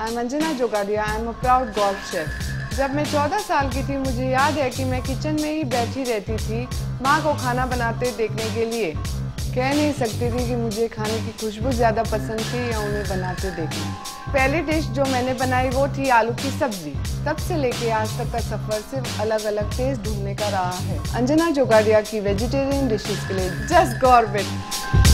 I'm Anjana Jogadia. I'm a proud Gorb chef. जब मैं 14 साल की थी मुझे याद है कि मैं किचन में ही बैठी रहती थी माँ को खाना बनाते देखने के लिए। कह नहीं सकती थी कि मुझे खाने की खुशबू ज़्यादा पसंद थी या उन्हें बनाते देखना। पहली डिश जो मैंने बनाई वो थी आलू की सब्जी। तब से लेके आज तक का सफ़र सिर्फ अलग अलग टेस्ट ढूंढने का रहा है। अंजना जोगाडिया की वेजिटेरियन डिशेस के लिए जस्ट गॉर्ब इट।